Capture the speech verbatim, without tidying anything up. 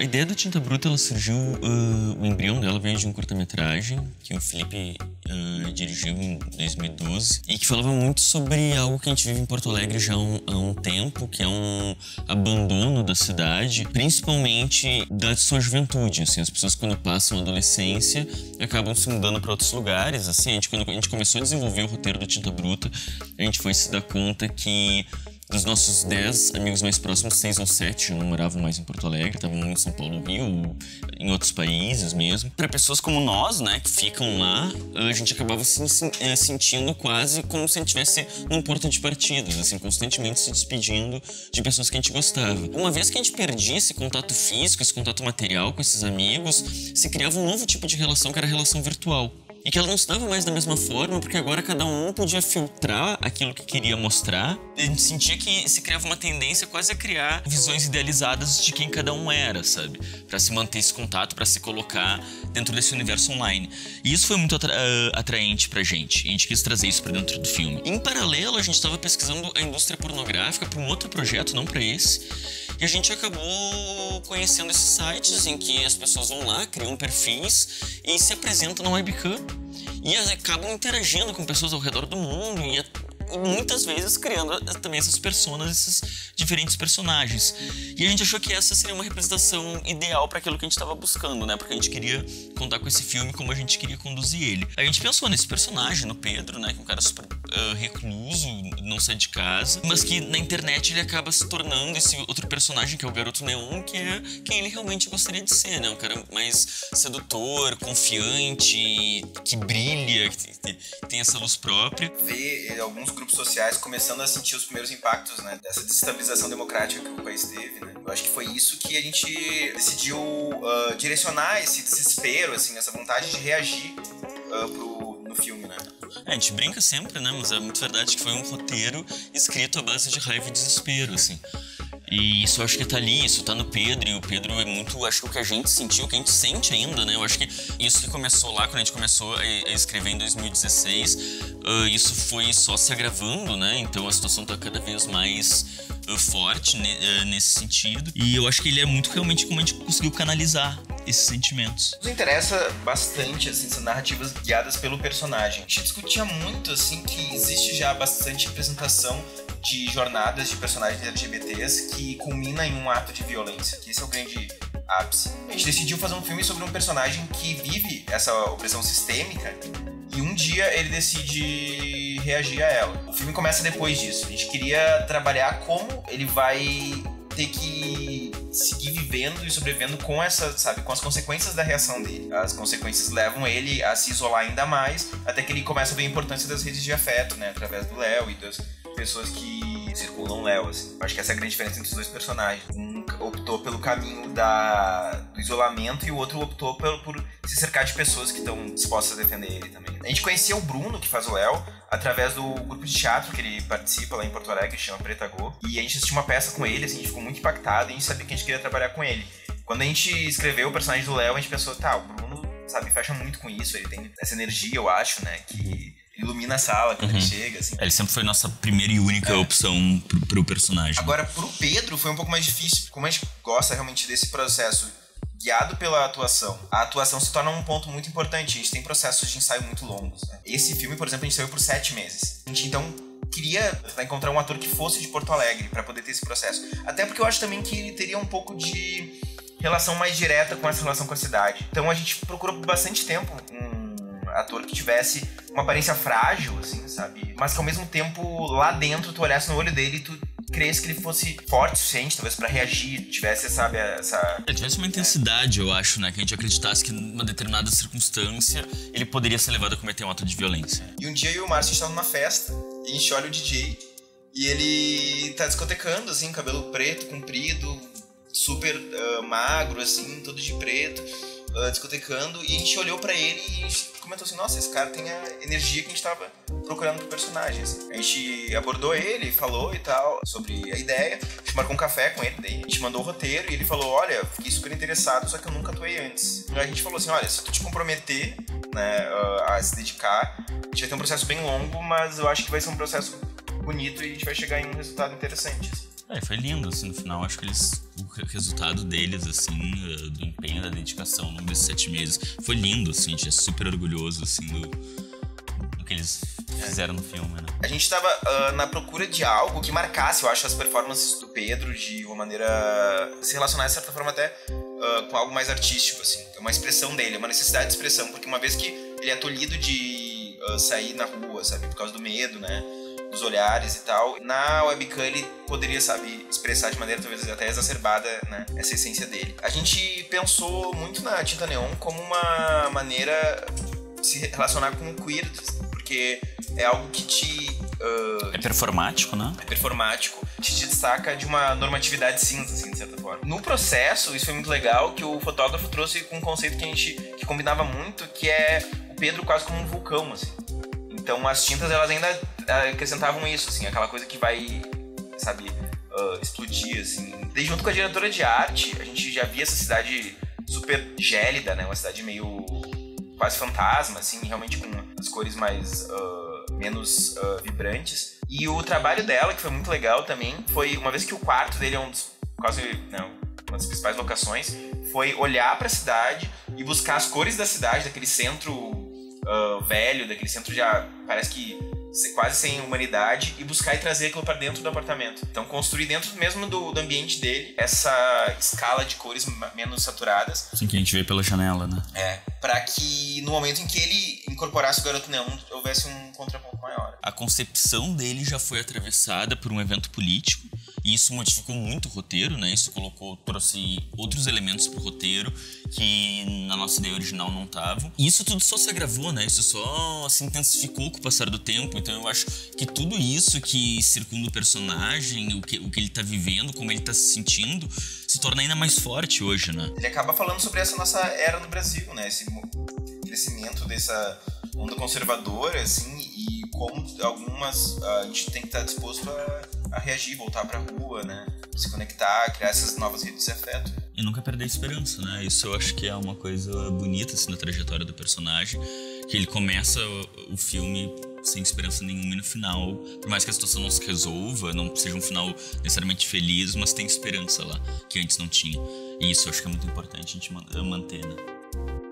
ideia da Tinta Bruta, ela surgiu, uh, o embrião dela veio de um curta-metragem que o Felipe uh, dirigiu em dois mil e doze e que falava muito sobre algo que a gente vive em Porto Alegre já há um, há um tempo, que é um abandono da cidade, principalmente da sua juventude, assim, as pessoas quando passam a adolescência acabam se mudando para outros lugares, assim, a gente, quando a gente começou a desenvolver o roteiro da Tinta Bruta, a gente foi se dar conta que dos nossos dez amigos mais próximos, seis ou sete não moravam mais em Porto Alegre, estavam em São Paulo, Rio, em outros países mesmo. Para pessoas como nós, né, que ficam lá, a gente acabava se sentindo quase como se a gente estivesse num porto de partida, assim, constantemente se despedindo de pessoas que a gente gostava. Uma vez que a gente perdia esse contato físico, esse contato material com esses amigos, se criava um novo tipo de relação, que era a relação virtual. E que ela não se dava mais da mesma forma, porque agora cada um podia filtrar aquilo que queria mostrar. A gente sentia que se criava uma tendência quase a criar visões idealizadas de quem cada um era, sabe? Pra se manter esse contato, pra se colocar dentro desse universo online. E isso foi muito atra atraente pra gente. E a gente quis trazer isso pra dentro do filme. Em paralelo, a gente estava pesquisando a indústria pornográfica pra um outro projeto, não pra esse. E a gente acabou conhecendo esses sites em que as pessoas vão lá, criam perfis e se apresentam na webcam e acabam interagindo com pessoas ao redor do mundo e muitas vezes criando também essas personas, esses diferentes personagens. E a gente achou que essa seria uma representação ideal para aquilo que a gente estava buscando, né? Porque a gente queria contar com esse filme como a gente queria conduzir ele. A gente pensou nesse personagem, no Pedro, né? Que é um cara super uh, recluso, não sai de casa, mas que na internet ele acaba se tornando esse outro personagem, que é o Garoto Neon, que é quem ele realmente gostaria de ser, né? Um cara mais sedutor, confiante, que brilha, que tem essa luz própria. Ver alguns grupos sociais começando a sentir os primeiros impactos, né, dessa desestabilização democrática que o país teve, né? Eu acho que foi isso que a gente decidiu uh, direcionar esse desespero, assim, essa vontade de reagir uh, pro, no filme, né? É, a gente brinca sempre, né? Mas é muito verdade que foi um roteiro escrito à base de raiva e desespero, assim. E isso eu acho que tá ali, isso tá no Pedro, e o Pedro é muito, acho que o que a gente sentiu, o que a gente sente ainda, né? Eu acho que isso que começou lá, quando a gente começou a escrever em dois mil e dezesseis, uh, isso foi só se agravando, né? Então a situação tá cada vez mais uh, forte ne uh, nesse sentido. E eu acho que ele é muito realmente como a gente conseguiu canalizar esses sentimentos. Nos interessa bastante, assim, essas narrativas guiadas pelo personagem. A gente discutia muito, assim, que existe já bastante representação de jornadas de personagens L G B Ts que culmina em um ato de violência, que esse é o grande ápice. A gente decidiu fazer um filme sobre um personagem que vive essa opressão sistêmica e um dia ele decide reagir a ela. O filme começa depois disso. A gente queria trabalhar como ele vai ter que seguir vivendo e sobrevivendo com essa, sabe, com as consequências da reação dele. As consequências levam ele a se isolar ainda mais, até que ele começa a ver a importância das redes de afeto, né, através do Léo e das pessoas que circulam Léo, assim. Acho que essa é a grande diferença entre os dois personagens. Um optou pelo caminho da, do isolamento e o outro optou por, por se cercar de pessoas que estão dispostas a defender ele também. A gente conhecia o Bruno, que faz o Léo, através do grupo de teatro que ele participa lá em Porto Alegre, que chama Pretagô. E a gente assistiu uma peça com ele, assim, a gente ficou muito impactado e a gente sabia que a gente queria trabalhar com ele. Quando a gente escreveu o personagem do Léo, a gente pensou, tá, o Bruno, sabe, fecha muito com isso, ele tem essa energia, eu acho, né, que ilumina a sala quando uhum. ele chega, assim. Ele sempre foi nossa primeira e única é. opção pro, pro personagem. Agora, pro Pedro foi um pouco mais difícil. Como a gente gosta realmente desse processo guiado pela atuação, a atuação se torna um ponto muito importante. A gente tem processos de ensaio muito longos, né? Esse filme, por exemplo, a gente saiu por sete meses. A gente, então, queria encontrar um ator que fosse de Porto Alegre pra poder ter esse processo. Até porque eu acho também que ele teria um pouco de relação mais direta com essa relação com a cidade. Então a gente procurou por bastante tempo um ator que tivesse uma aparência frágil, assim, sabe? Mas que ao mesmo tempo, lá dentro, tu olhasse no olho dele e tu cresce que ele fosse forte o suficiente, talvez, pra reagir, tivesse, sabe, essa... Ele tivesse uma intensidade, é. eu acho, né? Que a gente acreditasse que numa determinada circunstância ele poderia ser levado a cometer um ato de violência. E um dia eu e o Márcio estavam numa festa e a gente olha o D J e ele tá discotecando, assim, cabelo preto, comprido, super uh, magro, assim, todo de preto, uh, discotecando, e a gente olhou pra ele e a gente comentou assim, nossa, esse cara tem a energia que a gente tava procurando pro personagem, assim. A gente abordou ele, falou e tal, sobre a ideia, a gente marcou um café com ele, daí a gente mandou o roteiro e ele falou, olha, fiquei super interessado, só que eu nunca atuei antes. Aí a gente falou assim, olha, se tu te comprometer, né, uh, a se dedicar, a gente vai ter um processo bem longo, mas eu acho que vai ser um processo bonito e a gente vai chegar em um resultado interessante, assim. É, foi lindo, assim, no final, acho que eles, o resultado deles, assim, do empenho, da dedicação ao longo desses sete meses, foi lindo, assim, a gente é super orgulhoso, assim, do, do que eles fizeram no filme, né? A gente tava uh, na procura de algo que marcasse, eu acho, as performances do Pedro de uma maneira... se relacionar, de certa forma, até uh, com algo mais artístico, assim, uma expressão dele, uma necessidade de expressão, porque uma vez que ele é tolhido de uh, sair na rua, sabe, por causa do medo, né, dos olhares e tal, na webcam ele poderia, sabe, expressar de maneira talvez até exacerbada, né, essa essência dele. A gente pensou muito na tinta neon como uma maneira de se relacionar com o queer, porque é algo que te... Uh, é performático, né? É performático, te destaca de uma normatividade cinza, assim, de certa forma. No processo, isso foi muito legal, que o fotógrafo trouxe com um conceito que a gente que combinava muito, que é o Pedro quase como um vulcão, assim. Então as tintas, elas ainda acrescentavam isso, assim, aquela coisa que vai, sabe, uh, explodir, assim. E junto com a diretora de arte, a gente já via essa cidade super gélida, né? Uma cidade meio quase fantasma, assim, realmente com as cores mais... Uh, menos uh, vibrantes. E o trabalho dela, que foi muito legal também, foi, uma vez que o quarto dele é um dos, quase, não, uma das principais locações, foi olhar para a cidade e buscar as cores da cidade, daquele centro uh, velho, daquele centro já, parece que quase sem humanidade, e buscar e trazer aquilo para dentro do apartamento. Então construir dentro mesmo do, do ambiente dele essa escala de cores menos saturadas. Assim que a gente vê pela janela, né? É, para que no momento em que ele incorporasse o Garoto Neon, houvesse um contraponto maior. A concepção dele já foi atravessada por um evento político, e isso modificou muito o roteiro, né? Isso colocou, trouxe outros elementos pro roteiro que na nossa ideia original não estavam. E isso tudo só se agravou, né? Isso só se intensificou com o passar do tempo. Então eu acho que tudo isso que circunda o personagem, o que, o que ele tá vivendo, como ele tá se sentindo, se torna ainda mais forte hoje, né? Ele acaba falando sobre essa nossa era no Brasil, né? Esse crescimento dessa onda conservadora, assim, e como algumas a gente tem que estar disposto a, a reagir, voltar pra rua, né? Se conectar, criar essas novas redes de afeto. E nunca perder a esperança, né? Isso eu acho que é uma coisa bonita, assim, na trajetória do personagem, que ele começa o, o filme sem esperança nenhuma e no final, por mais que a situação não se resolva, não seja um final necessariamente feliz, mas tem esperança lá, que antes não tinha. E isso eu acho que é muito importante a gente manter, né?